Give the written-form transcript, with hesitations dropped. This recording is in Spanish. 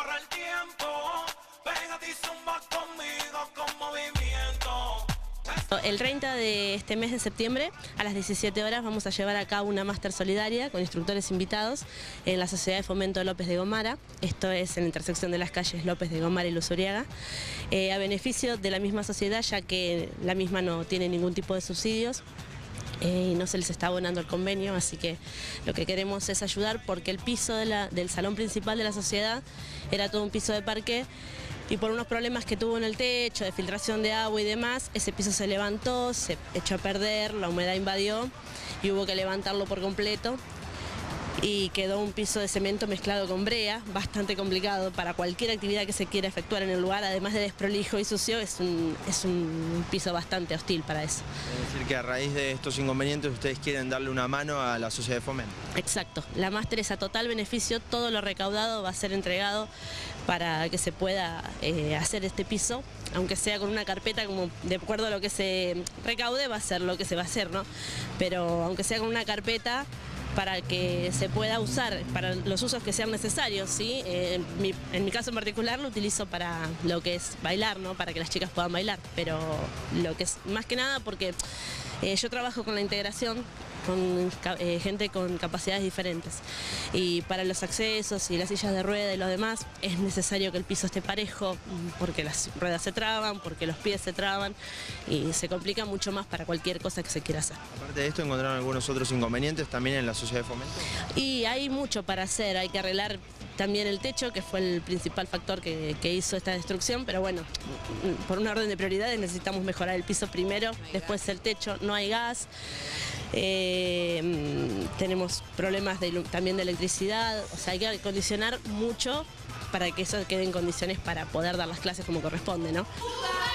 corre el tiempo, pégate y zumba conmigo con movimiento. El 30 de este mes de septiembre a las 17 horas vamos a llevar a cabo una máster solidaria con instructores invitados en la Sociedad de Fomento López de Gomara. Esto es en la intersección de las calles López de Gomara y Luzuriaga, a beneficio de la misma sociedad, ya que la misma no tiene ningún tipo de subsidios y no se les está abonando el convenio, así que lo que queremos es ayudar porque el piso del salón principal de la sociedad era todo un piso de parqué. Y por unos problemas que tuvo en el techo, de filtración de agua y demás, ese piso se levantó, se echó a perder, la humedad invadió y hubo que levantarlo por completo. Y quedó un piso de cemento mezclado con brea, bastante complicado para cualquier actividad que se quiera efectuar en el lugar, además de desprolijo y sucio, es un piso bastante hostil para eso. Es decir, que a raíz de estos inconvenientes ustedes quieren darle una mano a la sociedad de fomento. Exacto, la máster es a total beneficio, todo lo recaudado va a ser entregado para que se pueda hacer este piso, aunque sea con una carpeta, como de acuerdo a lo que se recaude va a ser lo que se va a hacer, ¿no? Pero aunque sea con una carpeta, para que se pueda usar para los usos que sean necesarios, ¿sí? En mi caso en particular lo utilizo para lo que es bailar, ¿no? Para que las chicas puedan bailar, pero lo que es más que nada porque yo trabajo con la integración con gente con capacidades diferentes y para los accesos y las sillas de rueda y lo demás es necesario que el piso esté parejo porque las ruedas se traban, porque los pies se traban y se complica mucho más para cualquier cosa que se quiera hacer. Aparte de esto, ¿encontraron algunos otros inconvenientes también en la sociedad de fomento? Y hay mucho para hacer, hay que arreglar también el techo, que fue el principal factor que hizo esta destrucción, pero bueno, por un orden de prioridades necesitamos mejorar el piso primero, después el techo, no hay gas. Tenemos problemas también de electricidad, o sea, hay que acondicionar mucho para que eso quede en condiciones para poder dar las clases como corresponde, ¿no?